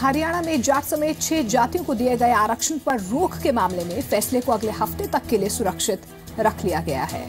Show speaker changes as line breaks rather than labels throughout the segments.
हरियाणा में जाट समेत 6 जातियों को दिए गए आरक्षण पर रोक के मामले में फैसले को अगले हफ्ते तक के लिए सुरक्षित रख लिया गया है।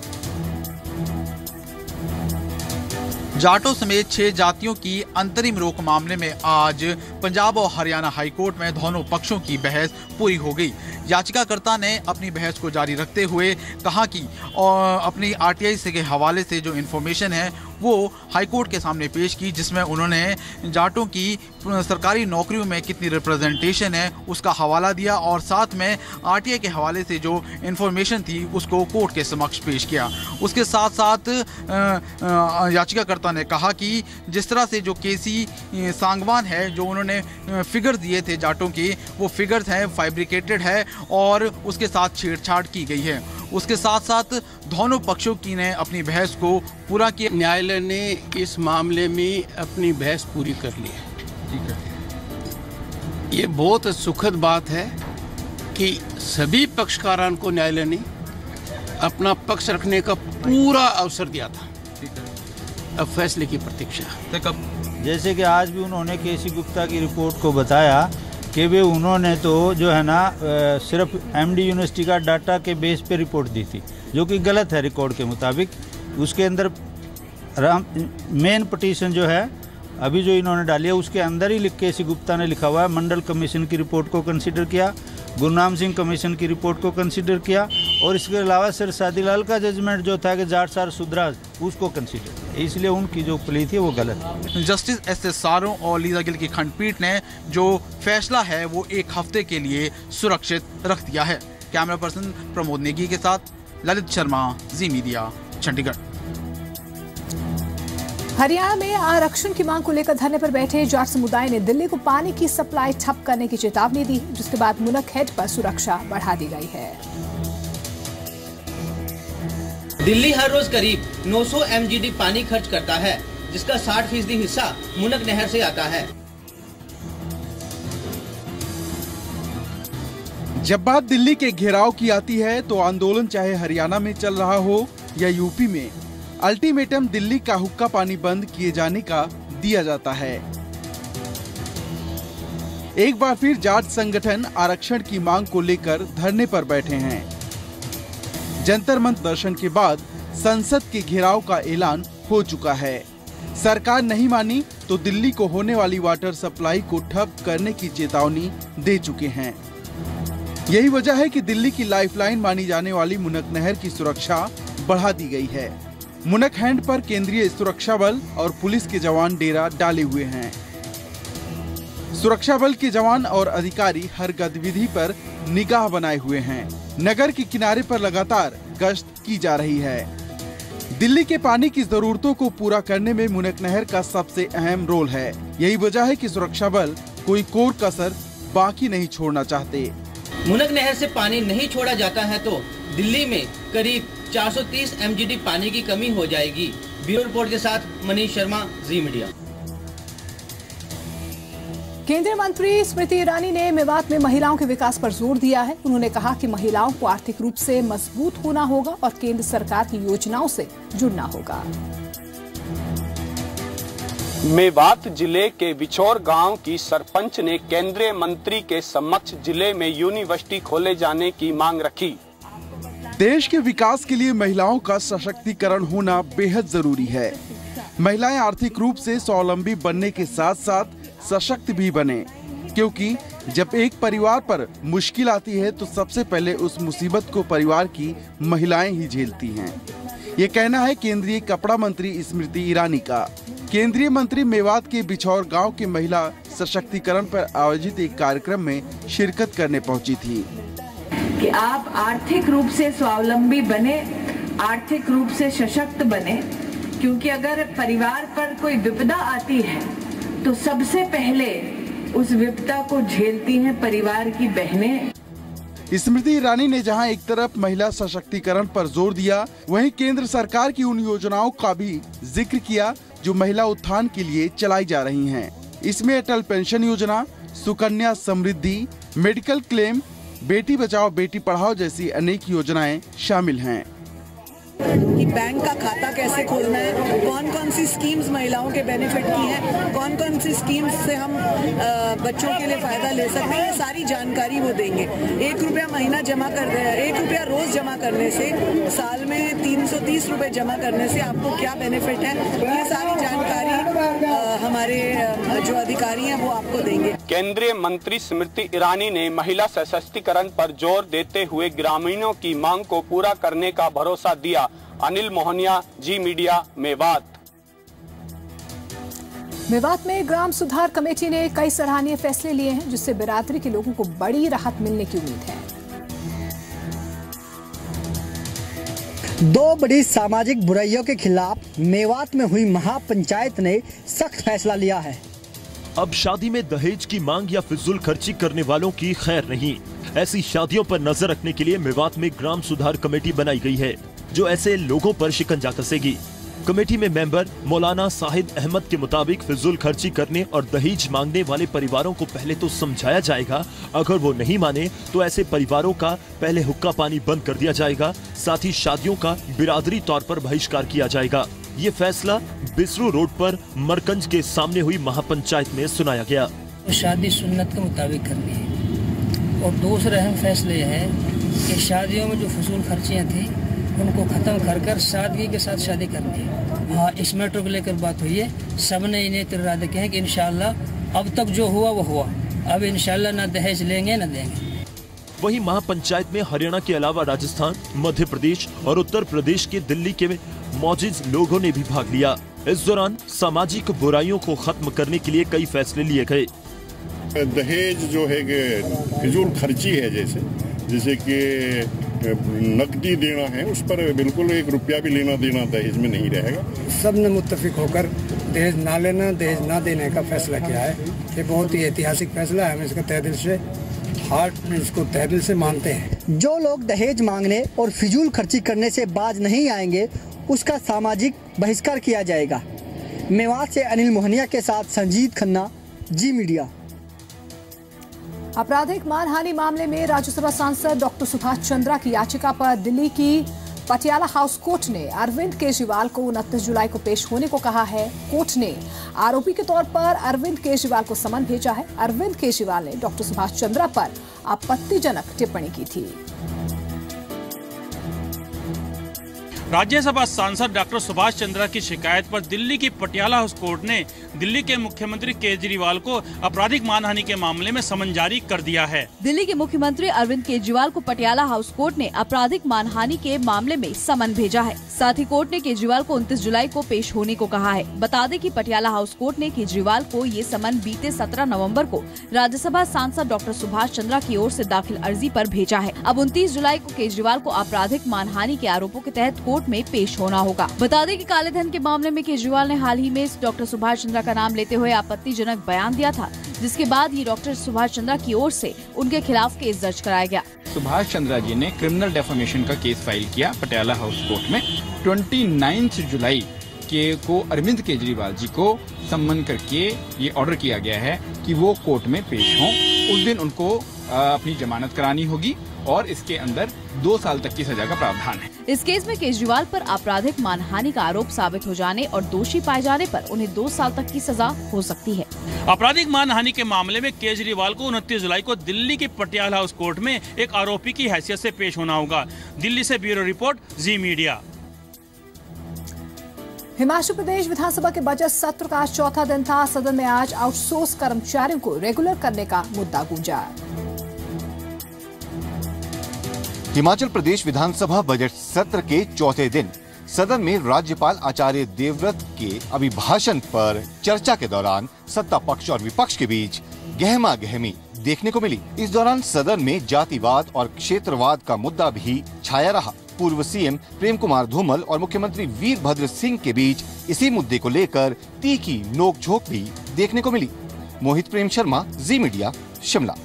जाटों समेत 6 जातियों की अंतरिम रोक मामले में आज पंजाब और हरियाणा हाईकोर्ट में दोनों पक्षों की बहस पूरी हो गई। याचिकाकर्ता ने अपनी बहस को जारी रखते हुए कहा कि अपनी आरटीआई से के हवाले से जो इन्फॉर्मेशन है वो हाईकोर्ट के सामने पेश की, जिसमें उन्होंने जाटों की सरकारी नौकरियों में कितनी रिप्रेजेंटेशन है उसका हवाला दिया और साथ में आरटीआई के हवाले से जो इन्फॉर्मेशन थी उसको कोर्ट के समक्ष पेश किया। उसके साथ साथ याचिकाकर्ता ने कहा कि जिस तरह से जो केसी सांगवान है, जो उन्होंने फिगर दिए थे जाटों के, वो फिगर्स हैं फैब्रिकेटेड है और उसके साथ छेड़छाड़ की गई है। उसके साथ साथ दोनों पक्षों की ने अपनी बहस को पूरा किया।
न्यायालय ने इस मामले में अपनी बहस पूरी कर ली है।
ठीक है।
ये बहुत सुखद बात है कि सभी पक्षकारों को न्यायालय ने अपना पक्ष रखने का पूरा अवसर दिया था।
ठीक है।
अब फैसले की प्रतीक्षा।
कब
जैसे कि आज भी उन्होंने केसी गुप्ता की रिपोर्ट को बताया कि वे उन्होंने तो जो है ना सिर्फ एमडी यूनिवर्सिटी का डाटा के बेस पे रिपोर्ट दी थी, जो कि गलत है रिकॉर्ड के मुताबिक। उसके अंदर मेन पिटीशन जो है अभी जो इन्होंने डाली है उसके अंदर ही केसी गुप्ता ने लिखा हुआ है मंडल कमीशन की रिपोर्ट को कंसिडर किया, गुरनाम सिंह कमीशन की रिपोर्ट को कंसिडर किया और इसके अलावा सर सादीलाल का जजमेंट जो था कि जाट सार सुधराज उसको कंसिडर किया। इसलिए उनकी जो प्ली थी वो गलत है।
जस्टिस एस सारो और लीजा गिल की खंडपीठ ने जो फैसला है वो 1 हफ्ते के लिए सुरक्षित रख दिया है। कैमरा पर्सन प्रमोद नेगी के साथ ललित शर्मा, जी मीडिया, चंडीगढ़।
हरियाणा में आरक्षण की मांग को लेकर धरने पर बैठे जाट समुदाय ने दिल्ली को पानी की सप्लाई ठप करने की चेतावनी दी, जिसके बाद मुनक हेड पर सुरक्षा बढ़ा दी गई है।
दिल्ली हर रोज करीब 900 MGD पानी खर्च करता है, जिसका 60% हिस्सा मुनक नहर से आता है।
जब बात दिल्ली के घेराव की आती है तो आंदोलन चाहे हरियाणा में चल रहा हो या यूपी में, अल्टीमेटम दिल्ली का हुक्का पानी बंद किए जाने का दिया जाता है। एक बार फिर जाट संगठन आरक्षण की मांग को लेकर धरने पर बैठे हैं। जंतर मंतर दर्शन के बाद संसद के घेराव का ऐलान हो चुका है। सरकार नहीं मानी तो दिल्ली को होने वाली वाटर सप्लाई को ठप करने की चेतावनी दे चुके हैं। यही वजह है कि दिल्ली की लाइफलाइन मानी जाने वाली मुनक नहर की सुरक्षा बढ़ा दी गई है। मुनक हैंड पर केंद्रीय सुरक्षा बल और पुलिस के जवान डेरा डाले हुए हैं। सुरक्षा बल के जवान और अधिकारी हर गतिविधि पर निगाह बनाए हुए हैं। नगर के किनारे पर लगातार गश्त की जा रही है। दिल्ली के पानी की जरूरतों को पूरा करने में मुनक नहर का सबसे अहम रोल है। यही वजह है कि सुरक्षा बल कोई कोर कसर बाकी नहीं छोड़ना चाहते।
मुनक नहर से पानी नहीं छोड़ा जाता है तो दिल्ली में करीब 430 MGD पानी की कमी हो जाएगी। ब्यूरो रिपोर्ट के साथ मनीष शर्मा, जी मीडिया।
केंद्रीय मंत्री स्मृति ईरानी ने मेवात में महिलाओं के विकास पर जोर दिया है। उन्होंने कहा कि महिलाओं को आर्थिक रूप से मजबूत होना होगा और केंद्र सरकार की योजनाओं से जुड़ना होगा।
मेवात जिले के बिछौर गांव की सरपंच ने केंद्रीय मंत्री के समक्ष जिले में यूनिवर्सिटी खोले जाने की मांग रखी।
देश के विकास के लिए महिलाओं का सशक्तिकरण होना बेहद जरूरी है। महिलाएं आर्थिक रूप से स्वावलंबी बनने के साथ साथ सशक्त भी बने, क्योंकि जब एक परिवार पर मुश्किल आती है तो सबसे पहले उस मुसीबत को परिवार की महिलाएं ही झेलती हैं। ये कहना है केंद्रीय कपड़ा मंत्री स्मृति ईरानी का। केंद्रीय मंत्री मेवात के बिछौर गांव के महिला सशक्तिकरण पर आयोजित एक कार्यक्रम में शिरकत करने पहुंची थी।
कि आप आर्थिक रूप से स्वावलंबी बने, आर्थिक रूप से सशक्त बने, क्योंकि अगर परिवार पर कोई विपदा आती है तो सबसे पहले उस विपदा को झेलती हैं परिवार की बहनें।
स्मृति ईरानी ने जहां एक तरफ महिला सशक्तिकरण पर जोर दिया, वहीं केंद्र सरकार की उन योजनाओं का भी जिक्र किया जो महिला उत्थान के लिए चलाई जा रही हैं। इसमें अटल पेंशन योजना, सुकन्या समृद्धि, मेडिकल क्लेम, बेटी बचाओ बेटी पढ़ाओ जैसी अनेक योजनाएं शामिल हैं।
कि बैंक का खाता कैसे खोलना है, कौन कौन सी स्कीम्स महिलाओं के बेनिफिट की हैं, कौन कौन सी स्कीम्स से हम बच्चों के लिए फायदा ले सकते हैं, सारी जानकारी वो देंगे। 1 रुपया महीना जमा कर रहे हैं, 1 रुपया रोज जमा करने से, साल में 330 रुपए जमा करने से आपको क्या बेनिफिट है, ये सारी जानकारी हमारे जो अधिकारी हैं वो आपको देंगे।
केंद्रीय मंत्री स्मृति ईरानी ने महिला सशक्तिकरण पर जोर देते हुए ग्रामीणों की मांग को पूरा करने का भरोसा दिया। अनिल मोहनिया, जी मीडिया, मेवात।
मेवात में ग्राम सुधार कमेटी ने कई सराहनीय फैसले लिए हैं, जिससे बिरादरी के लोगों को बड़ी राहत मिलने की उम्मीद है।
2 बड़ी सामाजिक बुराइयों के खिलाफ मेवात में हुई महापंचायत ने सख्त फैसला लिया है।
अब शादी में दहेज की मांग या फिजूल खर्ची करने वालों की खैर नहीं। ऐसी शादियों पर नजर रखने के लिए मेवात में ग्राम सुधार कमेटी बनाई गई है, जो ऐसे लोगों पर शिकंजा कसेगी। कमेटी में मेंबर मौलाना साहिद अहमद के मुताबिक फिजूल खर्ची करने और दहेज मांगने वाले परिवारों को पहले तो समझाया जाएगा, अगर वो नहीं माने तो ऐसे परिवारों का पहले हुक्का पानी बंद कर दिया जाएगा, साथ ही शादियों का बिरादरी तौर पर बहिष्कार किया जाएगा। ये फैसला बिसरू रोड पर मरकंज के सामने हुई महापंचायत में सुनाया गया।
शादी सुन्नत के मुताबिक करनी है, और दूसरा अहम फैसले ये है कि शादियों में जो फजूल खर्चियाँ थी उनको खत्म कर सादगी के साथ शादी करनी है। हाँ, इस मैटर को लेकर बात हुई है, सबने इन्हें इरादे किए हैं कि इंशाल्लाह अब तक जो हुआ वो हुआ, अब इंशाल्लाह ना दहेज लेंगे ना देंगे।
वहीं महापंचायत में हरियाणा के अलावा राजस्थान, मध्य प्रदेश और उत्तर प्रदेश के दिल्ली के मौजूद लोगों ने भी भाग लिया। इस दौरान सामाजिक बुराइयों को खत्म करने के लिए कई फैसले लिए गए।
दहेज जो है कि फिजूल खर्ची है, जैसे कि नकदी देना है, उस पर बिल्कुल 1 रुपया भी लेना देना दहेज में नहीं रहेगा।
सब ने मुत्तफिक होकर दहेज ना लेना, दहेज ना देने का फैसला किया है। ये बहुत ही ऐतिहासिक फैसला है, हम इसका तहे दिल से इसको तहे दिल से मानते हैं।
जो लोग दहेज मांगने और फिजूल खर्ची करने से बाज नहीं आएंगे, उसका सामाजिक बहिष्कार किया जाएगा। मेवात से अनिल मोहनिया के साथ संजीत खन्ना, जी मीडिया।
आपराधिक मानहानि मामले में राज्यसभा सांसद डॉक्टर सुभाष चंद्रा की याचिका पर दिल्ली की पटियाला हाउस कोर्ट ने अरविंद केजरीवाल को 29 जुलाई को पेश होने को कहा है। कोर्ट ने आरोपी के तौर पर अरविंद केजरीवाल को समन भेजा है। अरविंद केजरीवाल ने डॉक्टर सुभाष चंद्रा पर आपत्तिजनक टिप्पणी की थी।
राज्यसभा सांसद डॉक्टर सुभाष चंद्रा की शिकायत पर दिल्ली की पटियाला हाउस कोर्ट ने दिल्ली के मुख्यमंत्री केजरीवाल को आपराधिक मानहानि के मामले में समन जारी कर दिया है।
दिल्ली के मुख्यमंत्री अरविंद केजरीवाल को पटियाला हाउस कोर्ट ने आपराधिक मानहानि के मामले में समन भेजा है। साथ ही कोर्ट ने केजरीवाल को 29 जुलाई को पेश होने को कहा है। बता दें कि पटियाला हाउस कोर्ट ने केजरीवाल को ये समन बीते 17 नवंबर को राज्यसभा सांसद डॉक्टर सुभाष चंद्रा की ओर से दाखिल अर्जी पर भेजा है। अब 29 जुलाई को केजरीवाल को आपराधिक मानहानि के आरोपों के तहत कोर्ट में पेश होना होगा। बता दें कि काले धन के मामले में केजरीवाल ने हाल ही में डॉक्टर सुभाष चंद्रा का नाम लेते हुए आपत्तिजनक बयान दिया था, जिसके बाद ये डॉक्टर सुभाष चंद्रा की ओर से उनके खिलाफ केस दर्ज कराया गया।
सुभाष चंद्रा जी ने क्रिमिनल डेफेमेशन का केस फाइल किया पटियाला हाउस कोर्ट में। 29 जुलाई को अरविंद केजरीवाल जी को सम्मन करके ये ऑर्डर किया गया है कि वो कोर्ट में पेश हों। उस दिन उनको अपनी जमानत करानी होगी और इसके अंदर 2 साल तक की सजा का प्रावधान है।
इस केस में केजरीवाल पर आपराधिक मानहानि का आरोप साबित हो जाने और दोषी पाए जाने पर उन्हें 2 साल तक की सजा हो सकती है।
आपराधिक मानहानि के मामले में केजरीवाल को 29 जुलाई को दिल्ली के पटियाला हाउस कोर्ट में एक आरोपी की हैसियत से पेश होना होगा। दिल्ली से bureau report, Zee media.
Himachal Pradesh विधानसभा के बजट सत्र का चौथा दिन था। सदन में आज आउटसोर्स कर्मचारियों को रेगुलर करने का मुद्दा गूंजा।
हिमाचल प्रदेश विधानसभा बजट सत्र के चौथे दिन सदन में राज्यपाल आचार्य देवव्रत के अभिभाषण पर चर्चा के दौरान सत्ता पक्ष और विपक्ष के बीच गहमा गहमी देखने को मिली। इस दौरान सदन में जातिवाद और क्षेत्रवाद का मुद्दा भी छाया रहा। पूर्व सीएम प्रेम कुमार धूमल और मुख्यमंत्री वीरभद्र सिंह के बीच इसी मुद्दे को लेकर तीखी नोकझोंक भी देखने को मिली। मोहित प्रेम शर्मा, जी मीडिया, शिमला।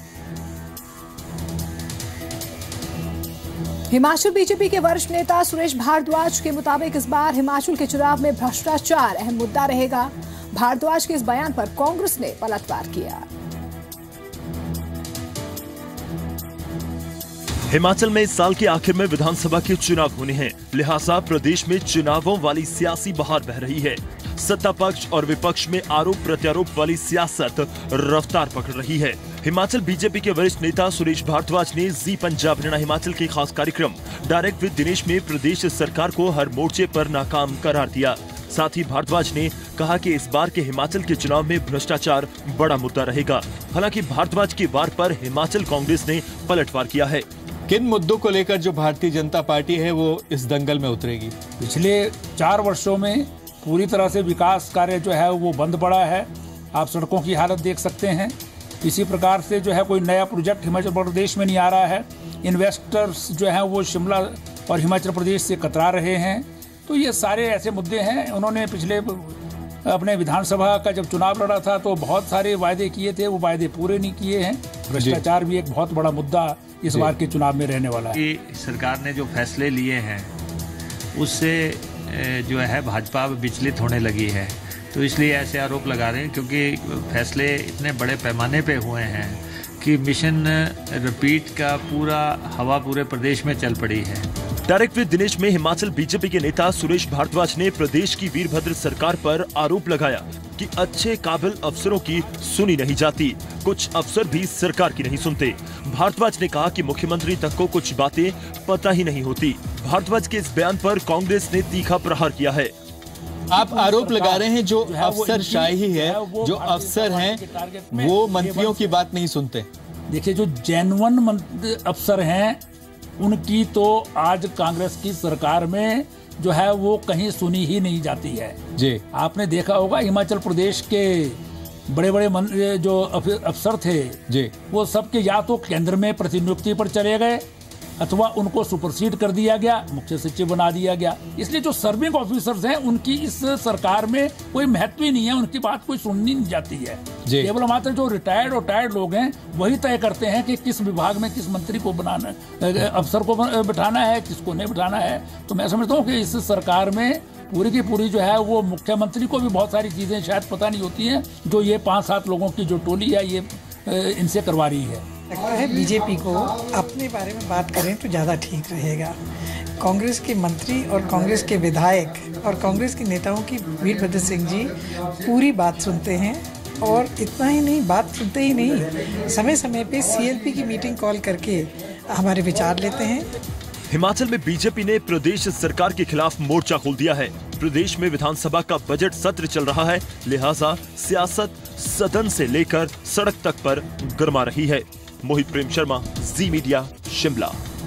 हिमाचल बीजेपी के वरिष्ठ नेता सुरेश भारद्वाज के मुताबिक इस बार हिमाचल के चुनाव में भ्रष्टाचार अहम मुद्दा रहेगा। भारद्वाज के इस बयान पर कांग्रेस ने पलटवार किया।
हिमाचल में इस साल के आखिर में विधानसभा के चुनाव होने हैं, लिहाजा प्रदेश में चुनावों वाली सियासी बहार बह रही है। सत्ता पक्ष और विपक्ष में आरोप प्रत्यारोप वाली सियासत रफ्तार पकड़ रही है। हिमाचल बीजेपी के वरिष्ठ नेता सुरेश भारद्वाज ने जी पंजाब हरियाणा हिमाचल के खास कार्यक्रम डायरेक्ट विद दिनेश में प्रदेश सरकार को हर मोर्चे पर नाकाम करार दिया। साथ ही भारद्वाज ने कहा कि इस बार के हिमाचल के चुनाव में भ्रष्टाचार बड़ा मुद्दा रहेगा। हालांकि भारद्वाज की वार पर हिमाचल कांग्रेस ने पलटवार किया है।
किन मुद्दों को लेकर जो भारतीय जनता पार्टी है वो इस दंगल में उतरेगी?
पिछले 4 वर्षों में पूरी तरह से विकास कार्य जो है वो बंद पड़ा है। आप सड़कों की हालत देख सकते हैं। इसी प्रकार से जो है कोई नया प्रोजेक्ट हिमाचल प्रदेश में नहीं आ रहा है। इन्वेस्टर्स जो है वो शिमला और हिमाचल प्रदेश से कतरा रहे हैं। तो ये सारे ऐसे मुद्दे हैं। उन्होंने पिछले अपने विधानसभा का जब चुनाव लड़ा था तो बहुत सारे वायदे किए थे, वो वायदे पूरे नहीं किए हैं। भ्रष्टाचार भी एक बहुत बड़ा मुद्दा इस बार के चुनाव में रहने वाला है।
सरकार ने जो फैसले लिए हैं उससे जो है भाजपा विचलित होने लगी है, तो इसलिए ऐसे आरोप लगा रहे हैं क्योंकि फैसले इतने बड़े पैमाने पे हुए हैं कि मिशन रिपीट का पूरा हवा पूरे प्रदेश में चल पड़ी है।
डायरेक्ट विद दिनेश में हिमाचल बीजेपी के नेता सुरेश भारद्वाज ने प्रदेश की वीरभद्र सरकार पर आरोप लगाया कि अच्छे काबिल अफसरों की सुनी नहीं जाती, कुछ अफसर भी सरकार की नहीं सुनते। भारद्वाज ने कहा कि मुख्यमंत्री तक को कुछ बातें पता ही नहीं होती। भारद्वाज के इस बयान पर कांग्रेस ने तीखा प्रहार किया है।
आप आरोप लगा रहे हैं जो अफसरशाही है, जो अफसर हैं वो मंत्रियों की बात नहीं सुनते।
देखिए, जो जेन्युइन अफसर हैं उनकी तो आज कांग्रेस की सरकार में जो है वो कहीं सुनी ही नहीं जाती है
जी।
आपने देखा होगा हिमाचल प्रदेश के बड़े बड़े जो अफसर थे जी, वो सबके या तो केंद्र में प्रतिनियुक्ति पर चले गए अथवा उनको सुपरसीड कर दिया गया, मुख्य सचिव बना दिया गया। इसलिए जो सर्विंग ऑफिसर्स हैं उनकी इस सरकार में कोई महत्व ही नहीं है, उनकी बात कोई सुननी नहीं जाती है। केवल मात्र जो रिटायर्ड और टायर्ड लोग हैं वही तय करते हैं कि किस विभाग में किस मंत्री को बनाना, अफसर को बिठाना है, किसको नहीं बिठाना है। तो मैं समझता हूँ कि इस सरकार में पूरी की पूरी जो है वो मुख्यमंत्री को भी बहुत सारी चीजें शायद पता नहीं होती हैं, जो ये 5-7 लोगों की जो टोली है ये इनसे करवा रही है।
लगता है बीजेपी को अपने बारे में बात करें तो ज़्यादा ठीक रहेगा। कांग्रेस के मंत्री और कांग्रेस के विधायक और कांग्रेस के नेताओं की वीरभद्र सिंह जी पूरी बात सुनते हैं, और इतना ही नहीं, बात सुनते ही नहीं, समय समय पे CLP की मीटिंग कॉल करके हमारे विचार लेते हैं।
हिमाचल में बीजेपी ने प्रदेश सरकार के खिलाफ मोर्चा खोल दिया है। प्रदेश में विधानसभा का बजट सत्र चल रहा है, लिहाजा सियासत सदन से लेकर सड़क तक पर गर्मा रही है। मोहित प्रेम शर्मा, जी मीडिया, शिमला।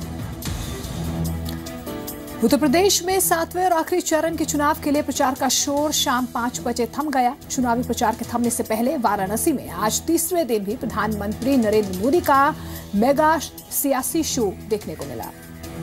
उत्तर प्रदेश में 7वें और आखिरी चरण के चुनाव के लिए प्रचार का शोर शाम 5 बजे थम गया। चुनावी प्रचार के थमने से पहले वाराणसी में आज तीसरे दिन भी प्रधानमंत्री नरेंद्र मोदी का मेगा सियासी शो देखने को मिला।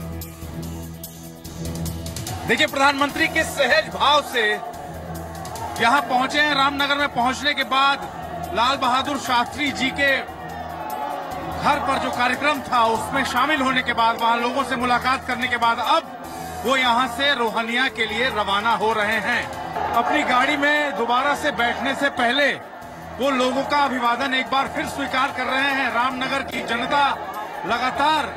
देखिए, प्रधानमंत्री किस सहज भाव से यहाँ पहुंचे हैं। रामनगर में पहुंचने के बाद लाल बहादुर शास्त्री जी के घर पर जो कार्यक्रम था उसमें शामिल होने के बाद, वहां लोगों से मुलाकात करने के बाद अब वो यहां से रोहनिया के लिए रवाना हो रहे हैं। अपनी गाड़ी में दोबारा से बैठने से पहले वो लोगों का अभिवादन एक बार फिर स्वीकार कर रहे हैं। रामनगर की जनता लगातार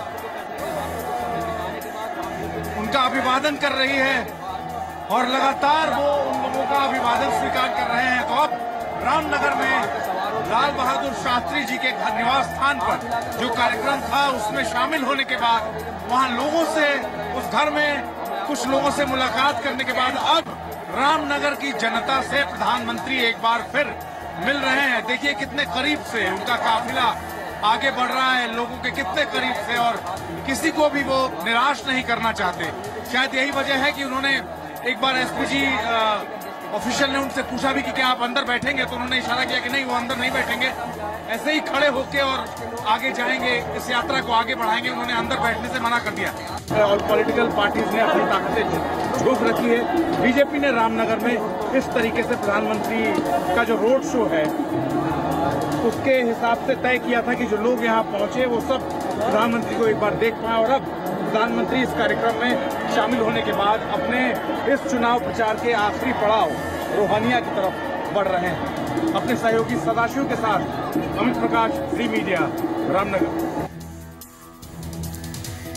उनका अभिवादन कर रही है और लगातार वो उन लोगों का अभिवादन स्वीकार कर रहे हैं। तो अब रामनगर में लाल बहादुर शास्त्री जी के घर निवास स्थान पर जो कार्यक्रम था उसमें शामिल होने के बाद वहां लोगों से, उस घर में कुछ लोगों से मुलाकात करने के बाद अब रामनगर की जनता से प्रधानमंत्री एक बार फिर मिल रहे हैं। देखिए कितने करीब से उनका काफिला आगे बढ़ रहा है, लोगों के कितने करीब से, और किसी को भी वो निराश नहीं करना चाहते। शायद यही वजह है कि उन्होंने एक बार एसपीजी ऑफिशियल ने उनसे पूछा भी कि क्या आप अंदर बैठेंगे, तो उन्होंने इशारा किया कि नहीं, वो अंदर नहीं बैठेंगे, ऐसे ही खड़े होके और आगे जाएंगे, इस यात्रा को आगे बढ़ाएंगे। उन्होंने अंदर बैठने से मना कर दिया। और पॉलिटिकल पार्टीज ने अपनी ताकतें झोंक रखी है। बीजेपी ने रामनगर में इस तरीके से प्रधानमंत्री का जो रोड शो है उसके हिसाब से तय किया था कि जो लोग यहाँ पहुंचे वो सब प्रधानमंत्री को एक बार देख पाए, और अब प्रधानमंत्री इस कार्यक्रम में शामिल होने के बाद अपने इस चुनाव प्रचार के आखिरी पड़ाव रोहनिया की तरफ बढ़ रहे हैं। अपने सहयोगी सदाशिव के साथ अमित प्रकाश, जी मीडिया, रामनगर।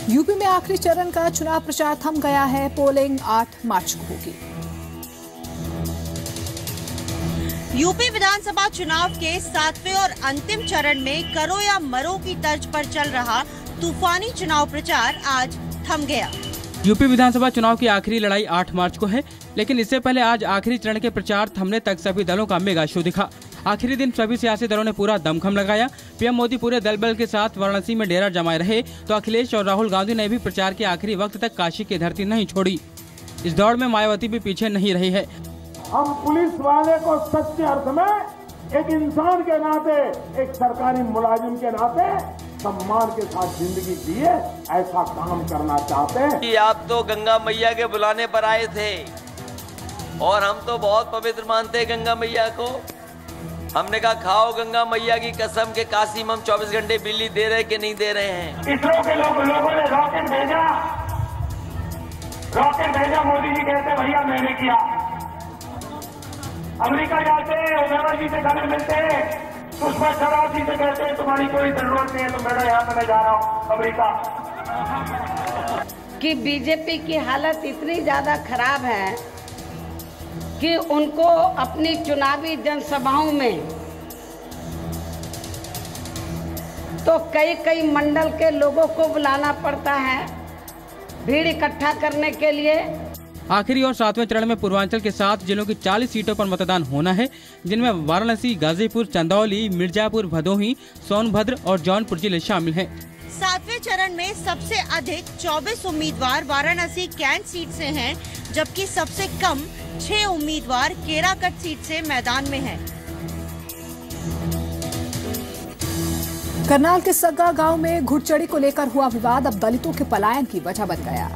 यूपी में आखिरी चरण का चुनाव प्रचार थम गया है। पोलिंग 8 मार्च को होगी।
यूपी विधानसभा चुनाव के 7वें और अंतिम चरण में करो या मरो की तर्ज पर चल रहा तूफानी चुनाव प्रचार आज थम गया।
यूपी विधानसभा चुनाव की आखिरी लड़ाई 8 मार्च को है, लेकिन इससे पहले आज आखिरी चरण के प्रचार थमने तक सभी दलों का मेगा शो दिखा। आखिरी दिन सभी सियासी दलों ने पूरा दमखम लगाया। पीएम मोदी पूरे दल बल के साथ वाराणसी में डेरा जमाए रहे, तो अखिलेश और राहुल गांधी ने भी प्रचार के आखिरी वक्त तक काशी की धरती नहीं छोड़ी। इस दौड़ में मायावती भी पीछे नहीं रही है।
हम पुलिस वाले को सच्चे अर्थ में एक इंसान के नाते, एक सरकारी मुलाजिम के नाते सम्मान के साथ जिंदगी जिए, ऐसा काम करना चाहते हैं।
आप तो गंगा मैया के बुलाने पर आए थे और हम तो बहुत पवित्र मानते हैं गंगा मैया को। हमने कहा खाओ गंगा मैया की कसम के कासिम हम 24 घंटे बिजली दे रहे कि नहीं दे रहे हैं।
इसरो के लोगों ने रॉकेट भेजा, मोदी जी कहते भैया मैंने किया। अमेरिका जाते ओबामा जी से गले मिलते, सुषमा स्वराज जी से कहते तुम्हारी कोई जरूरत नहीं है, तो मेरा यहाँ पे मैं जा रहा हूँ अमेरिका।
कि बीजेपी की हालत इतनी ज्यादा खराब है कि उनको अपनी चुनावी जनसभाओं में तो कई मंडल के लोगों को बुलाना पड़ता है भीड़ इकट्ठा करने के लिए।
आखिरी और 7वें चरण में पूर्वांचल के 7 जिलों की 40 सीटों पर मतदान होना है, जिनमें वाराणसी, गाजीपुर, चंदौली, मिर्जापुर, भदोही, सोनभद्र और जौनपुर जिले शामिल हैं।
7वें चरण में सबसे अधिक 24 उम्मीदवार वाराणसी कैंट सीट से हैं, जबकि सबसे कम 6 उम्मीदवार केराकट सीट से मैदान में हैं।
करनाल के सग्गा गांव में घुड़चढ़ी को लेकर हुआ विवाद अब दलितों के पलायन की वजह बन गया।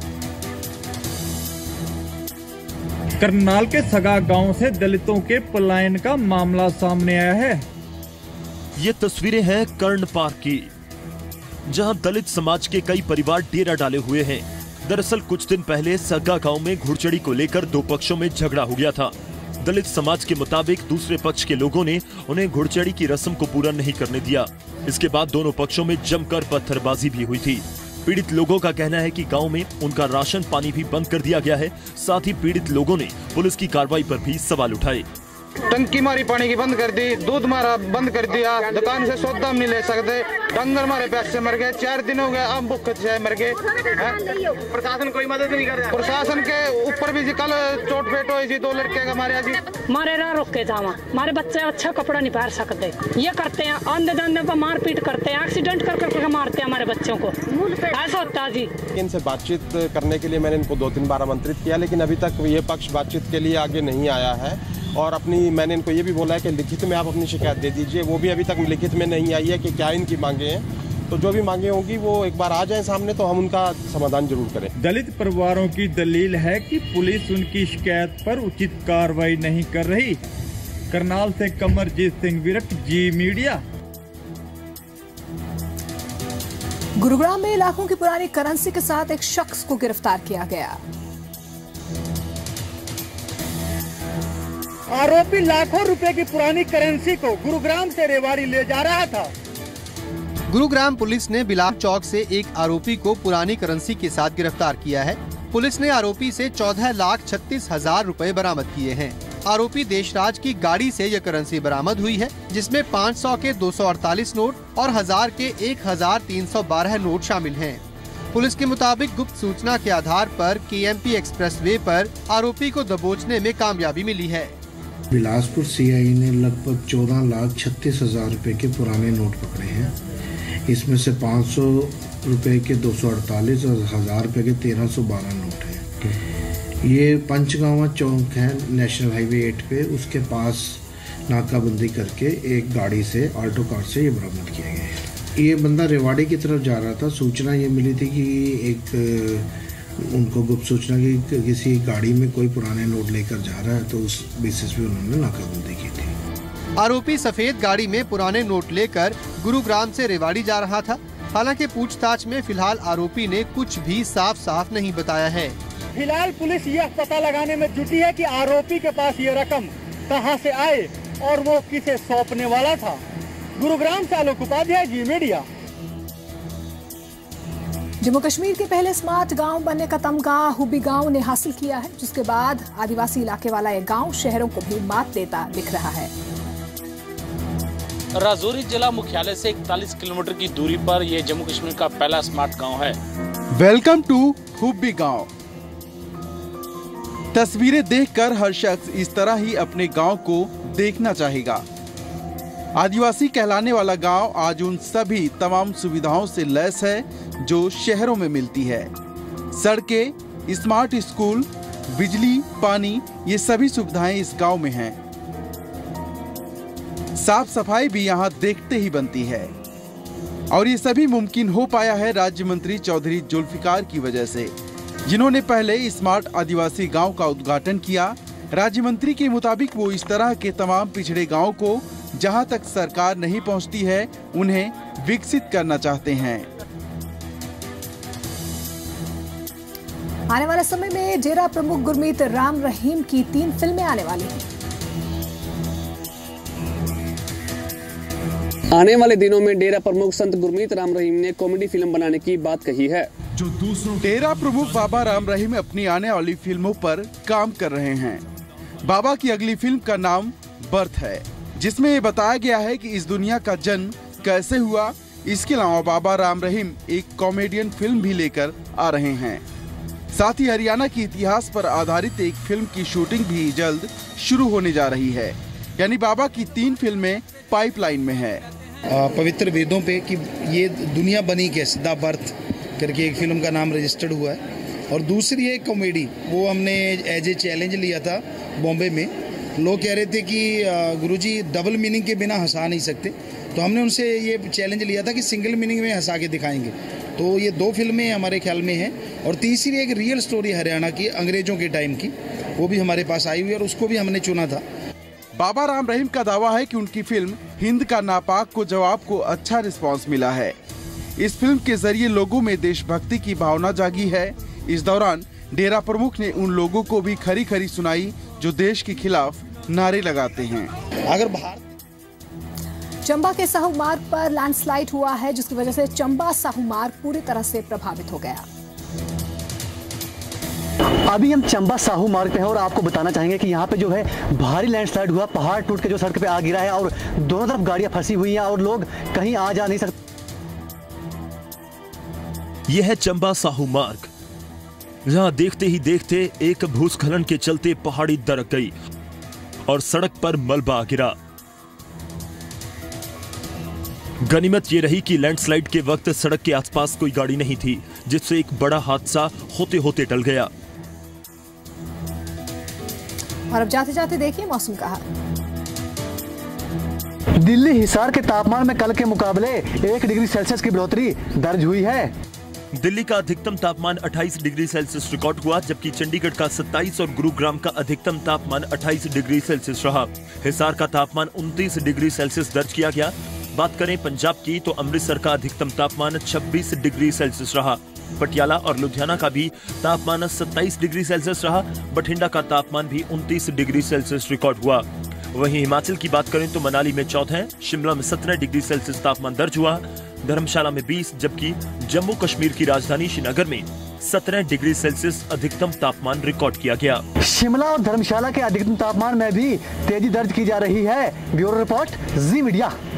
करनाल के सगा गांव से दलितों के पलायन का मामला सामने आया है।
ये तस्वीरें हैं कर्ण पार्क की, जहां दलित समाज के कई परिवार डेरा डाले हुए हैं। दरअसल कुछ दिन पहले सगा गांव में घुड़चढ़ी को लेकर 2 पक्षों में झगड़ा हो गया था। दलित समाज के मुताबिक दूसरे पक्ष के लोगों ने उन्हें घुड़चढ़ी की रस्म को पूरा नहीं करने दिया। इसके बाद दोनों पक्षों में जमकर पत्थरबाजी भी हुई थी। पीड़ित लोगों का कहना है कि गांव में उनका राशन पानी भी बंद कर दिया गया है। साथ ही पीड़ित लोगों ने पुलिस की कार्रवाई पर भी सवाल उठाए।
टंकी मारी पानी की बंद कर दी, दूध मारा बंद कर दिया, दुकान से सौदा नहीं ले सकते, डंगर मारे पैसे मर गए, 4 दिन हो गए अब भूखे से मर गए। प्रशासन कोई मदद नहीं कर रहा। प्रशासन के ऊपर भी कल चोट पेट हुई थी, 2 लड़के का मारे
मारे रहा रोक के जावा, हमारे बच्चे अच्छा कपड़ा नहीं पहन सकते, ये करते हैं अंधे धंधे पर मारपीट करते हैं, एक्सीडेंट कर करके मारते हैं हमारे बच्चों को, ऐसा होता है जी।
इनसे बातचीत करने के लिए मैंने इनको 2-3 बार आमंत्रित किया, लेकिन अभी तक ये पक्ष बातचीत के लिए आगे नहीं आया है। और मैंने इनको ये भी बोला है कि लिखित में आप अपनी शिकायत दे दीजिए, वो भी अभी तक लिखित में नहीं आई है कि क्या इनकी मांगे हैं। तो जो भी मांगे होंगी वो एक बार आ जाए सामने, तो हम उनका समाधान जरूर करें।
दलित परिवारों की दलील है कि पुलिस उनकी शिकायत पर उचित कार्रवाई नहीं कर रही। करनाल से कमरजीत सिंह विरट, जी मीडिया।
गुरुग्राम में लाखों की पुरानी करेंसी के साथ एक शख्स को गिरफ्तार किया गया।
आरोपी लाखों रुपए की पुरानी करेंसी को गुरुग्राम से रेवाड़ी ले जा रहा था।
गुरुग्राम पुलिस ने बिलास चौक से एक आरोपी को पुरानी करेंसी के साथ गिरफ्तार किया है। पुलिस ने आरोपी से 14,36,000 रुपए बरामद किए हैं। आरोपी देशराज की गाड़ी से यह करेंसी बरामद हुई है, जिसमें 500 के 248 नोट और 1000 के 1312 नोट शामिल हैं। पुलिस के मुताबिक गुप्त सूचना के आधार पर केएमपी एक्सप्रेसवे पर आरोपी को दबोचने में कामयाबी मिली है।
बिलासपुर सीआई ने लगभग 14,36,000 रुपए के पुराने नोट पकड़े हैं। इसमें से 500 रुपए के 248 और 1000 रुपए के 1312 नोट हैं। ये पंचगांवा चौक है नेशनल हाईवे 8 पे, उसके पास नाकाबंदी करके एक गाड़ी से ऑल्टो कार से ये बरामद किए गए हैं। ये बंदा रेवाड़ी की तरफ जा रहा था। सूचना ये मिली थी कि उनको गुप्त सूचना की किसी गाड़ी में कोई पुराने नोट लेकर जा रहा है, तो उस बेसिस पे उन्होंने नाकाबंदी की थी।
आरोपी सफेद गाड़ी में पुराने नोट लेकर गुरुग्राम से रेवाड़ी जा रहा था। हालांकि पूछताछ में फिलहाल आरोपी ने कुछ भी साफ नहीं बताया है।
फिलहाल पुलिस यह पता लगाने में जुटी है कि आरोपी के पास ये रकम कहां से आए और वो किसे सौंपने वाला था। गुरुग्राम से आलोक उपाध्याय, जी मीडिया।
जम्मू कश्मीर के पहले स्मार्ट गांव बनने का तमगा हुब्बी गांव ने हासिल किया है, जिसके बाद आदिवासी इलाके वाला यह गांव शहरों को भी मात देता दिख रहा है।
राजौरी जिला मुख्यालय से 41 किलोमीटर की दूरी पर यह जम्मू कश्मीर का पहला स्मार्ट गांव है।
वेलकम टू हुब्बी गांव। तस्वीरें देखकर हर शख्स इस तरह ही अपने गांव को देखना चाहेगा। आदिवासी कहलाने वाला गांव आज उन सभी तमाम सुविधाओं से लैस है जो शहरों में मिलती है। सड़कें, स्मार्ट स्कूल, बिजली, पानी, ये सभी सुविधाएं इस गांव में हैं। साफ सफाई भी यहां देखते ही बनती है और ये सभी मुमकिन हो पाया है राज्य मंत्री चौधरी जुल्फिकार की वजह से, जिन्होंने पहले स्मार्ट आदिवासी गांव का उद्घाटन किया। राज्य मंत्री के मुताबिक वो इस तरह के तमाम पिछड़े गांव को जहां तक सरकार नहीं पहुंचती है उन्हें विकसित करना चाहते हैं।
आने वाले समय में डेरा प्रमुख गुरमीत राम रहीम की 3 फिल्में आने वाली हैं।
आने वाले दिनों में डेरा प्रमुख संत गुरमीत राम रहीम ने कॉमेडी फिल्म बनाने की बात कही है।
जो दूसरों डेरा प्रमुख बाबा राम रहीम अपनी आने वाली फिल्मों पर काम कर रहे हैं। बाबा की अगली फिल्म का नाम बर्थ है, जिसमें ये बताया गया है कि इस दुनिया का जन्म कैसे हुआ। इसके अलावा बाबा राम रहीम एक कॉमेडियन फिल्म भी लेकर आ रहे हैं। साथ ही हरियाणा के इतिहास पर आधारित एक फिल्म की शूटिंग भी जल्द शुरू होने जा रही है। यानी बाबा की 3 फिल्में पाइपलाइन में है।
पवित्र वेदों पे कि ये दुनिया बनी कैसे, द बर्थ करके एक फिल्म का नाम रजिस्टर्ड हुआ है। और दूसरी है कॉमेडी, वो हमने एज ए चैलेंज लिया था बॉम्बे में। लोग कह रहे थे कि गुरुजी डबल मीनिंग के बिना हंसा नहीं सकते, तो हमने उनसे ये चैलेंज लिया था कि सिंगल मीनिंग में हंसा के दिखाएंगे। तो ये 2 फिल्में हमारे ख्याल में हैं और तीसरी एक रियल स्टोरी हरियाणा की अंग्रेजों के टाइम की, वो भी हमारे पास आई हुई और उसको भी हमने चुना था।
बाबा राम रहीम का दावा है कि उनकी फिल्म हिंद का नापाक को जवाब को अच्छा रिस्पांस मिला है। इस फिल्म के जरिए लोगों में देशभक्ति की भावना जागी है। इस दौरान डेरा प्रमुख ने उन लोगों को भी खरी खरी सुनाई जो देश के खिलाफ नारे लगाते हैं।
अगर भारत
चंबा के साहू मार्ग पर लैंडस्लाइड हुआ है, जिसकी वजह से चंबा साहू मार्ग पूरी तरह से प्रभावित हो गया।
अभी हम चंबा साहू मार्ग पे हैं और आपको बताना चाहेंगे कि यहाँ पे जो है भारी लैंडस्लाइड हुआ, पहाड़ टूट के जो सड़क पे आ गिरा है और दोनों तरफ गाड़ियां फंसी हुई हैं और लोग कहीं आ जा नहीं सकते।
यह है चंबा साहू मार्ग, जहां देखते ही देखते एक भूस्खलन के चलते पहाड़ी दरक गई और सड़क पर मलबा गिरा। गनीमत ये रही कि लैंडस्लाइड के वक्त सड़क के आसपास कोई गाड़ी नहीं थी, जिससे एक बड़ा हादसा होते होते टल गया।
और अब जाते जाते देखिए मौसम का हाल।
दिल्ली हिसार के तापमान में कल के मुकाबले 1 डिग्री सेल्सियस की बढ़ोतरी दर्ज हुई है।
दिल्ली का अधिकतम तापमान 28 डिग्री सेल्सियस रिकॉर्ड हुआ, जबकि चंडीगढ़ का 27 और गुरुग्राम का अधिकतम तापमान 28 डिग्री सेल्सियस रहा। हिसार का तापमान 29 डिग्री सेल्सियस दर्ज किया गया। बात करें पंजाब की तो अमृतसर का अधिकतम तापमान 26 डिग्री सेल्सियस रहा। पटियाला और लुधियाना का भी तापमान 27 डिग्री सेल्सियस रहा। बठिंडा का तापमान भी 29 डिग्री सेल्सियस रिकॉर्ड हुआ। वहीं हिमाचल की बात करें तो मनाली में 14, शिमला में 17 डिग्री सेल्सियस तापमान दर्ज हुआ, धर्मशाला में 20, जबकि जम्मू कश्मीर की राजधानी श्रीनगर में 17 डिग्री सेल्सियस अधिकतम तापमान रिकॉर्ड किया गया।
शिमला और धर्मशाला के अधिकतम तापमान में भी तेजी दर्ज की जा रही है। Bureau report, Zee media.